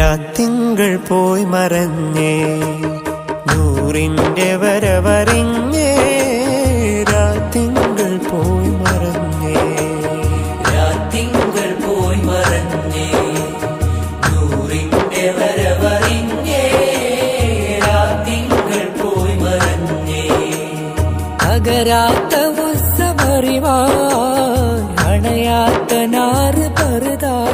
രാത്തിങ്കൾ പോയി മറഞ്ഞേ നൂറിന്റെ വരവറിഞ്ഞേ രാത്തിങ്കൾ പോയി മറഞ്ഞേ രാത്തിങ്കൾ പോയി മറഞ്ഞേ നൂറിന്റെ വരവറിഞ്ഞേ രാത്തിങ്കൾ പോയി മറഞ്ഞേ അകരാത്ത ഉത്സവറിവാ അണയാത്ത നാറ് പറുതാ